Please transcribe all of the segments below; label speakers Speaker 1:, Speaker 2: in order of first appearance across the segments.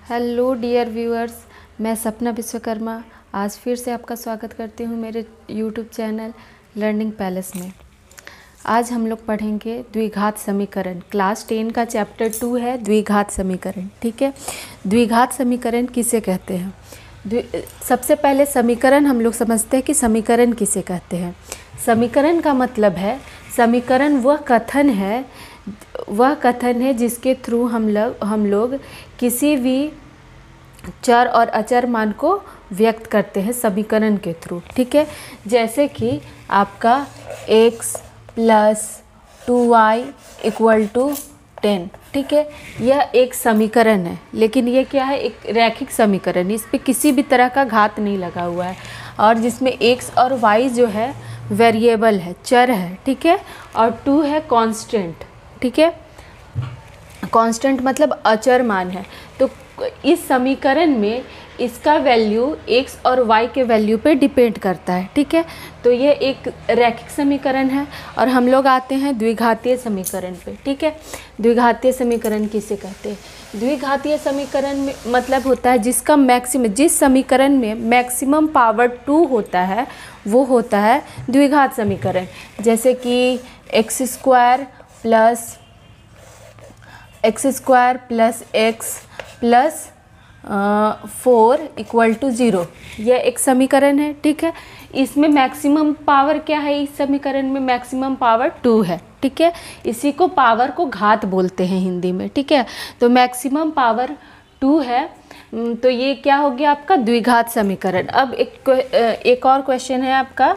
Speaker 1: Hello dear viewers, मैं सपना विश्वकर्मा आज फिर से आपका स्वागत करती हूँ मेरे यूट्यूब चैनल लर्निंग पैलेस में। आज हम लोग पढ़ेंगे द्विघात समीकरण। क्लास 10 का चैप्टर 2 है द्विघात समीकरण। ठीक है, द्विघात समीकरण किसे कहते हैं? सबसे पहले समीकरण हम लोग समझते हैं कि समीकरण किसे कहते हैं। समीकरण का मतलब है, समीकरण वह कथन है जिसके थ्रू हम लोग किसी भी चर और अचर मान को व्यक्त करते हैं समीकरण के थ्रू। ठीक है, जैसे कि आपका x + 2y = 10। ठीक है, यह एक समीकरण है, लेकिन ये क्या है? एक रैखिक समीकरण। इस पे किसी भी तरह का घात नहीं लगा हुआ है और जिसमें x और y जो है वेरिएबल है, चर है। ठीक है, और 2 है कांस्टेंट। ठीक है, कांस्टेंट मतलब अचर मान है। तो इस समीकरण में इसका वैल्यू x और y के वैल्यू पे डिपेंड करता है। ठीक है, तो ये एक रैखिक समीकरण है और हम लोग आते हैं द्विघातीय समीकरण पे। ठीक है, द्विघातीय समीकरण किसे कहते हैं? द्विघातीय समीकरण में मतलब होता है जिस समीकरण में मैक्सिमम पावर 2 होता है वो होता है द्विघात समीकरण। जैसे कि x² + x + 4 = 0, यह एक समीकरण है। ठीक है, इसमें मैक्सिमम पावर क्या है? इस समीकरण में मैक्सिमम पावर 2 है। ठीक है, इसी को पावर को घात बोलते हैं हिंदी में। ठीक है, तो मैक्सिमम पावर 2 है, तो ये क्या हो गया आपका द्विघात समीकरण। अब एक और क्वेश्चन है आपका,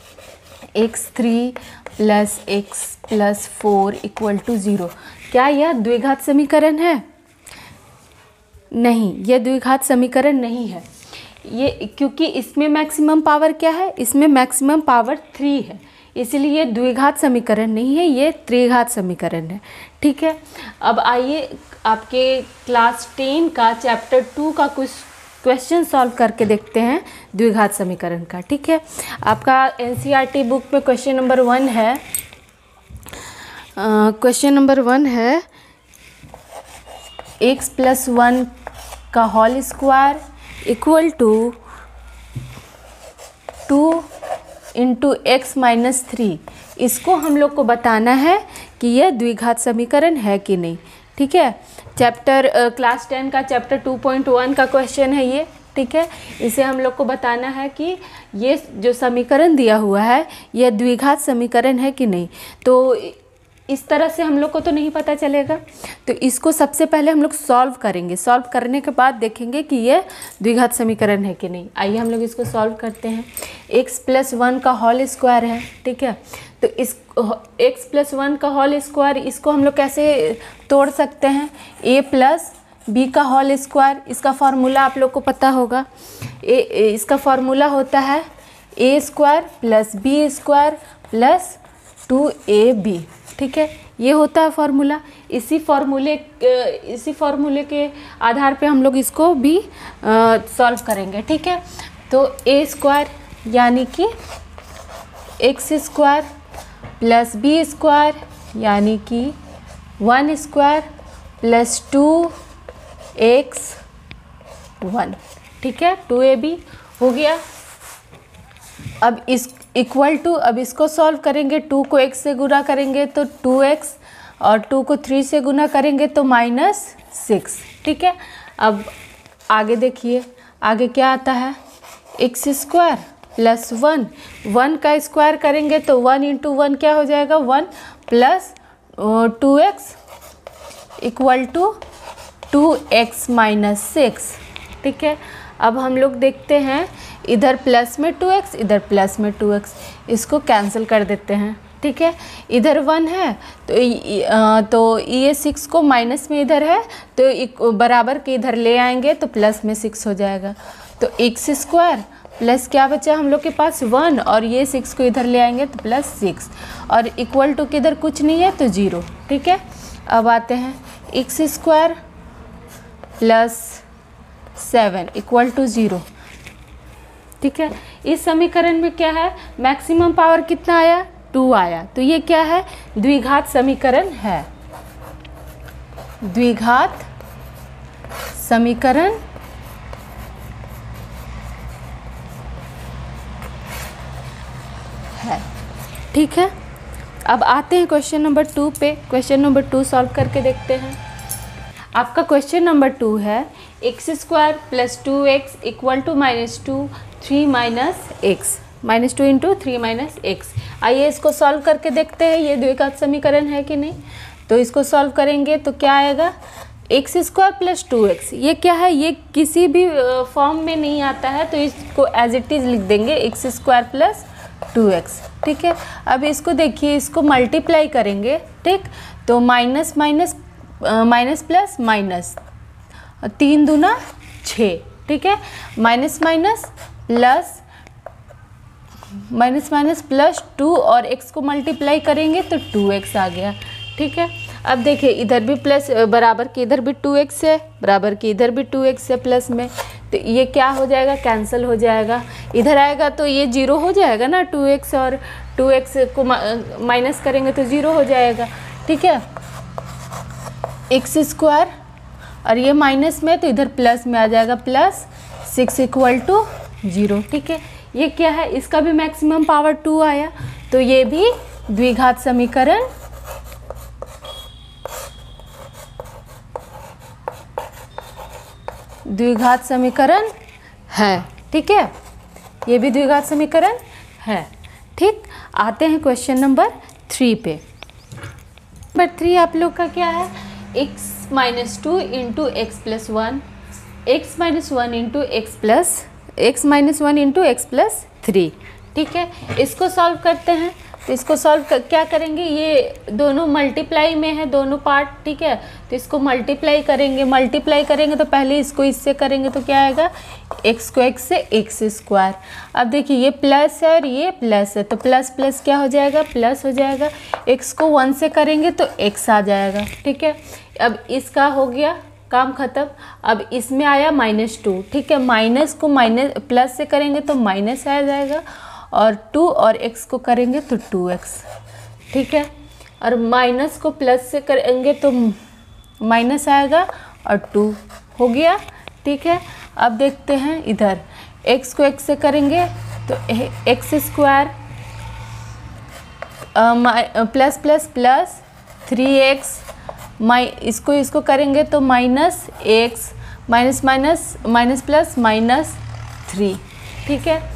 Speaker 1: x3 + x + 4 = 0। क्या यह द्विघात समीकरण है? नहीं, यह द्विघात समीकरण नहीं है। ये क्योंकि इसमें मैक्सिमम पावर क्या है? इसमें मैक्सिमम पावर 3 है, इसलिए ये द्विघात समीकरण नहीं है, ये त्रिघात समीकरण है। ठीक है, अब आइए आपके क्लास 10 का चैप्टर 2 का कुछ क्वेश्चन सॉल्व करके देखते हैं द्विघात समीकरण का। ठीक है, आपका एनसीईआरटी बुक में क्वेश्चन नंबर 1 है। क्वेश्चन नंबर 1 है x + 1 का होल स्क्वायर = 2 × x - 3। इसको हम लोग को बताना है कि यह द्विघात समीकरण है कि नहीं। ठीक है, क्लास 10 का चैप्टर 2.1 का क्वेश्चन है ये। ठीक है, इसे हम लोग को बताना है कि ये जो समीकरण दिया हुआ है यह द्विघात समीकरण है कि नहीं। तो इस तरह से हम लोग को तो नहीं पता चलेगा, तो इसको सबसे पहले हम लोग सॉल्व करेंगे। सॉल्व करने के बाद देखेंगे कि ये द्विघात समीकरण है कि नहीं। आइए हम लोग इसको सॉल्व करते हैं। x + 1 का होल स्क्वायर है। ठीक है, तो इस x + 1 का होल स्क्वायर, इसको हम लोग कैसे तोड़ सकते हैं? a + b का होल स्क्वायर, इसका फार्मूला आप लोग को पता होगा। इसका फार्मूला होता है a² + b² + 2ab। ठीक है, ये होता है फार्मूला। इसी फार्मूले के आधार पे हम लोग इसको भी सॉल्व करेंगे। ठीक है, तो a² यानी कि x² + b² यानी कि 1² + 2x1। ठीक है, 2ab हो गया। अब अब इसको सॉल्व करेंगे। 2 को x से गुना करेंगे तो 2x और 2 को 3 से गुना करेंगे तो -6। ठीक है, अब आगे देखिए, आगे क्या आता है? x² + 1 का स्क्वायर करेंगे तो 1 × 1 क्या हो जाएगा? 1 + 2x = 2x - 6। ठीक है, अब हम लोग देखते हैं, इधर प्लस में 2x, इधर प्लस में 2x, इसको कैंसिल कर देते हैं। ठीक है, इधर 1 है तो ये 6 को माइनस में इधर है तो बराबर के इधर ले आएंगे तो प्लस में 6 हो जाएगा। तो x² प्लस क्या बचा हम लोग के पास? 1, और ये 6 को इधर ले आएंगे तो +6, और इक्वल टू के इधर कुछ नहीं है तो 0। ठीक है, अब आते हैं x² + 7 = 0। ठीक है, इस समीकरण में क्या है? मैक्सिमम पावर कितना आया? 2 आया, तो ये क्या है? द्विघात समीकरण है। द्विघात समीकरण है। ठीक है, अब आते हैं क्वेश्चन नंबर 2 पे। क्वेश्चन नंबर 2 सॉल्व करके देखते हैं। आपका क्वेश्चन नंबर 2 है x² + 2x = -2 3 - x, -2 × 3 - x। आइए इसको सॉल्व करके देखते हैं ये द्विघात समीकरण है कि नहीं। तो इसको सॉल्व करेंगे तो क्या आएगा, x² + 2x। ये क्या है, ये किसी भी फॉर्म में नहीं आता है, तो इसको एज इट इज़ लिख देंगे x² + 2x। ठीक है, अब इसको देखिए, इसको मल्टीप्लाई करेंगे। ठीक, तो minus minus minus plus minus, 3 दूना 6। ठीक है, माइनस माइनस प्लस 2 और x को मल्टीप्लाई करेंगे तो 2x आ गया। ठीक है, अब देखिए इधर भी प्लस, बराबर के इधर भी 2x है, बराबर के इधर भी 2x है प्लस में, तो ये क्या हो जाएगा, कैंसिल हो जाएगा। इधर आएगा तो ये 0 हो जाएगा ना, 2x और 2x को माइनस करेंगे तो 0 हो जाएगा। ठीक है, x² और ये माइनस में तो इधर प्लस में आ जाएगा, +6 = 0। ठीक है, ये क्या है, इसका भी मैक्सिमम पावर 2 आया, तो ये भी द्विघात समीकरण है। ठीक है, ये भी द्विघात समीकरण है। ठीक, आते हैं क्वेश्चन नंबर 3 पे। नंबर 3 आप लोग का क्या है, x - 2 × x + 1, x - 1 × x + 3। ठीक है, इसको सॉल्व करते हैं। तो इसको सॉल्व क्या करेंगे, ये दोनों मल्टीप्लाई में है दोनों पार्ट। ठीक है, तो इसको मल्टीप्लाई करेंगे तो पहले इसको इससे करेंगे तो क्या आएगा, x को x से x²। अब देखिए ये प्लस है और ये प्लस है, तो प्लस प्लस क्या हो जाएगा, प्लस हो जाएगा। x को 1 से करेंगे तो x आ जाएगा। ठीक है, अब इसका हो गया काम ख़त्म। अब इसमें आया -2। ठीक है, माइनस को प्लस से करेंगे तो माइनस आ जाएगा, और 2 और x को करेंगे तो 2x। ठीक है, और माइनस को प्लस से करेंगे तो माइनस आएगा और 2 हो गया। ठीक है, अब देखते हैं इधर x को x से करेंगे तो x² plus plus plus 3x, इसको करेंगे तो -x, माइनस प्लस -3। ठीक है,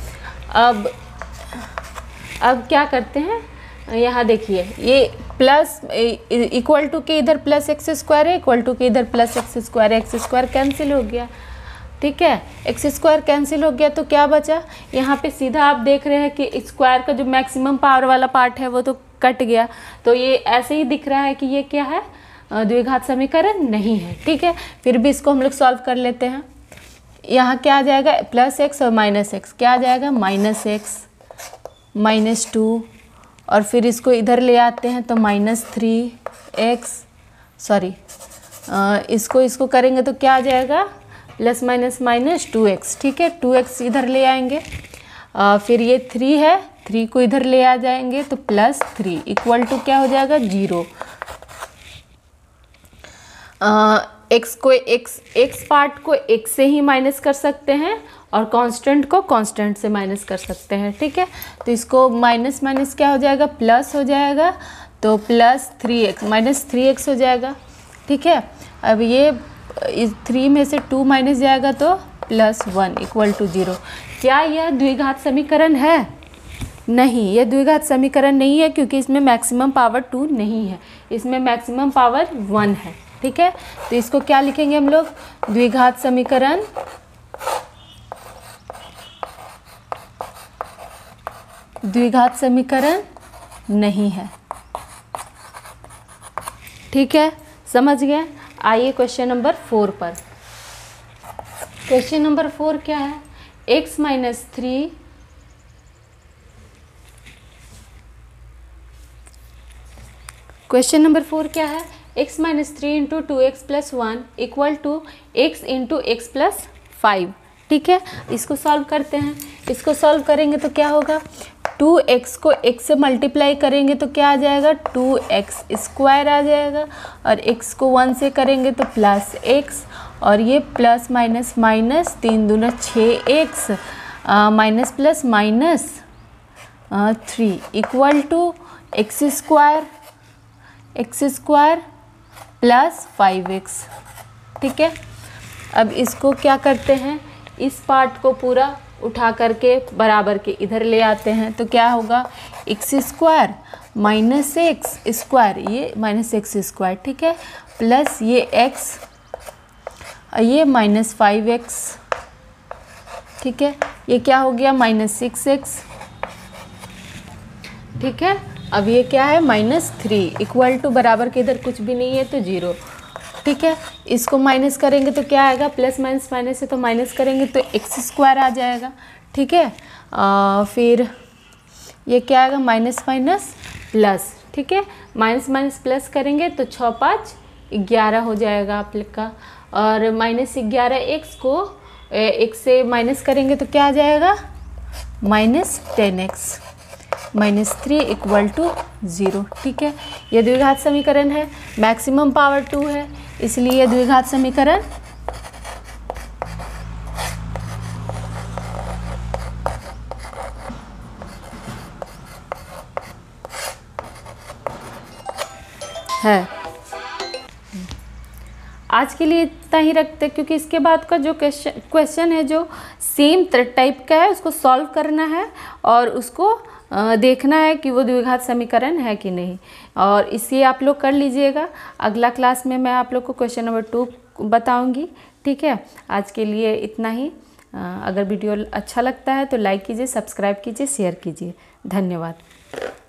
Speaker 1: अब क्या करते हैं, यहाँ देखिए ये प्लस इक्वल टू के इधर +x² है, इक्वल टू के इधर +x² है, x² कैंसिल हो गया। ठीक है, x² कैंसिल हो गया तो क्या बचा, यहाँ पे सीधा आप देख रहे हैं कि स्क्वायर का जो मैक्सिमम पावर वाला पार्ट है वो तो कट गया, तो ये ऐसे ही दिख रहा है कि ये क्या है, द्विघात समीकरण नहीं है। ठीक है, फिर भी इसको हम लोग सॉल्व कर लेते हैं। यहाँ क्या आ जाएगा, +x और -x, क्या आ जाएगा, -x -2, और फिर इसको इधर ले आते हैं तो -3x, सॉरी इसको करेंगे तो क्या आ जाएगा, +-2x। ठीक है, 2x इधर ले आएंगे, फिर ये 3 है, 3 को इधर ले आ जाएंगे तो +3 इक्वल टू क्या हो जाएगा, 0। x पार्ट को x से ही माइनस कर सकते हैं और कांस्टेंट को कांस्टेंट से माइनस कर सकते हैं। ठीक है, तो इसको माइनस माइनस क्या हो जाएगा, प्लस हो जाएगा, तो -3x हो जाएगा। ठीक है, अब ये इस 3 में से 2 माइनस जाएगा तो +1 = 0। क्या यह द्विघात समीकरण है? नहीं, यह द्विघात समीकरण नहीं है, क्योंकि इसमें मैक्सिमम पावर 2 नहीं है, इसमें मैक्सिमम पावर 1 है। ठीक है, तो इसको क्या लिखेंगे हम लोग, द्विघात समीकरण नहीं है। ठीक है, समझ गए। आइए क्वेश्चन नंबर 4 पर। क्वेश्चन नंबर 4 क्या है, x - 3 क्वेश्चन नंबर 4 क्या है, x - 3 × 2x + 1 = x × x + 5। ठीक है, इसको सॉल्व करते हैं। इसको सॉल्व करेंगे तो क्या होगा, 2x को x से मल्टीप्लाई करेंगे तो क्या आ जाएगा, 2x² आ जाएगा, और x को 1 से करेंगे तो +x, और ये प्लस माइनस माइनस 3 दूना 6x minus plus minus 3 equal to x square plus 5x। ठीक है, अब इसको क्या करते हैं, इस पार्ट को पूरा उठा करके बराबर के इधर ले आते हैं, तो क्या होगा x square minus x square, ये माइनस एक्स स्क्वायर, ठीक है, प्लस ये एक्स, ये माइनस 5x, ठीक है, ये क्या हो गया माइनस 6x। ठीक है, अब ये क्या है माइनस 3 इक्वल टू बराबर के इधर कुछ भी नहीं है तो 0। ठीक है, इसको माइनस करेंगे तो क्या आएगा, प्लस माइनस माइनस है तो माइनस करेंगे तो एक्स स्क्वायर आ जाएगा। ठीक है, फिर ये क्या आएगा माइनस माइनस प्लस। ठीक है, माइनस माइनस प्लस करेंगे तो 6 5 11 हो जाएगा आप लोग का, और माइनस 11x को x से माइनस करेंगे तो क्या आ जाएगा minus 10x minus 3 equal to 0। ठीक है, यह द्विघात समीकरण है, मैक्सिमम पावर 2 है, इसलिए यह द्विघात समीकरण है। आज के लिए इतना ही रखते हैं, क्योंकि इसके बाद का जो क्वेश्चन है जो सेम टाइप का है उसको सॉल्व करना है और उसको देखना है कि वो द्विघात समीकरण है कि नहीं, और इसे आप लोग कर लीजिएगा। अगला क्लास में मैं आप लोग को क्वेश्चन नंबर 2 बताऊंगी। ठीक है, आज के लिए इतना ही। अगर वीडियो अच्छा लगता है तो लाइक कीजिए, सब्सक्राइब कीजिए, शेयर कीजिए। धन्यवाद।